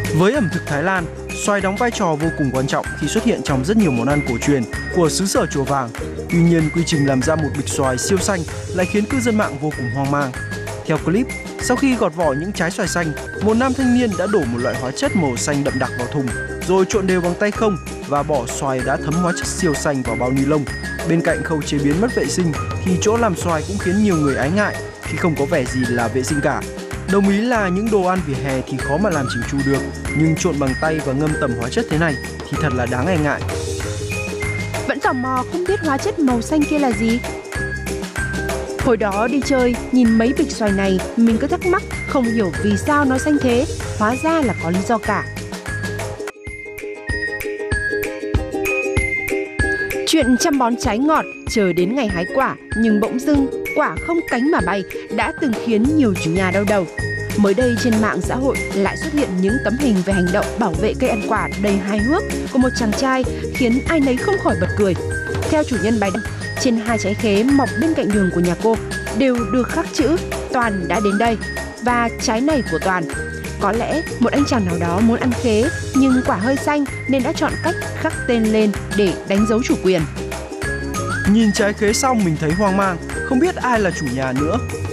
Với ẩm thực Thái Lan, xoài đóng vai trò vô cùng quan trọng khi xuất hiện trong rất nhiều món ăn cổ truyền của xứ sở Chùa Vàng. Tuy nhiên, quy trình làm ra một bịch xoài siêu xanh lại khiến cư dân mạng vô cùng hoang mang. Theo clip, sau khi gọt vỏ những trái xoài xanh, một nam thanh niên đã đổ một loại hóa chất màu xanh đậm đặc vào thùng, rồi trộn đều bằng tay không và bỏ xoài đã thấm hóa chất siêu xanh vào bao ni lông. Bên cạnh khâu chế biến mất vệ sinh thì chỗ làm xoài cũng khiến nhiều người ái ngại khi không có vẻ gì là vệ sinh cả. Đồng ý là những đồ ăn vỉa hè thì khó mà làm chỉnh chu được, nhưng trộn bằng tay và ngâm tẩm hóa chất thế này thì thật là đáng e ngại. Vẫn tò mò không biết hóa chất màu xanh kia là gì? Hồi đó đi chơi, nhìn mấy bịch xoài này, mình cứ thắc mắc không hiểu vì sao nó xanh thế, hóa ra là có lý do cả. Chuyện chăm bón trái ngọt, chờ đến ngày hái quả, nhưng bỗng dưng quả không cánh mà bay đã từng khiến nhiều chủ nhà đau đầu. Mới đây trên mạng xã hội lại xuất hiện những tấm hình về hành động bảo vệ cây ăn quả đầy hài hước của một chàng trai khiến ai nấy không khỏi bật cười. Theo chủ nhân bài đăng, trên 2 trái khế mọc bên cạnh đường của nhà cô đều được khắc chữ Toàn đã đến đây và trái này của Toàn. Có lẽ một anh chàng nào đó muốn ăn khế nhưng quả hơi xanh nên đã chọn cách khắc tên lên để đánh dấu chủ quyền. Nhìn trái khế xong mình thấy hoang mang, không biết ai là chủ nhà nữa.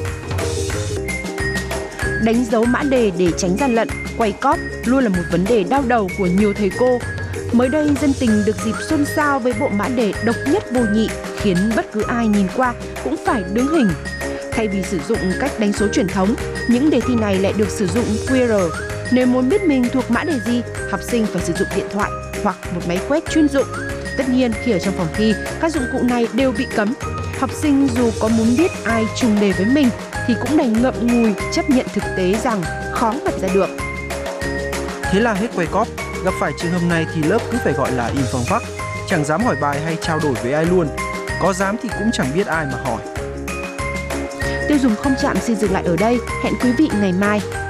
Đánh dấu mã đề để tránh gian lận, quay cóp luôn là một vấn đề đau đầu của nhiều thầy cô. Mới đây dân tình được dịp xôn xao với bộ mã đề độc nhất vô nhị khiến bất cứ ai nhìn qua cũng phải đứng hình. Thay vì sử dụng cách đánh số truyền thống, những đề thi này lại được sử dụng QR. Nếu muốn biết mình thuộc mã đề gì, học sinh phải sử dụng điện thoại hoặc một máy quét chuyên dụng. Tất nhiên khi ở trong phòng thi, các dụng cụ này đều bị cấm. Học sinh dù có muốn biết ai trùng đề với mình thì cũng đành ngậm ngùi chấp nhận thực tế rằng khó vạch ra được. Thế là hết quay cóp, gặp phải trường hợp này thì lớp cứ phải gọi là im phăng phắc, chẳng dám hỏi bài hay trao đổi với ai luôn. Có dám thì cũng chẳng biết ai mà hỏi. Tiêu dùng không chạm xin dừng lại ở đây. Hẹn quý vị ngày mai.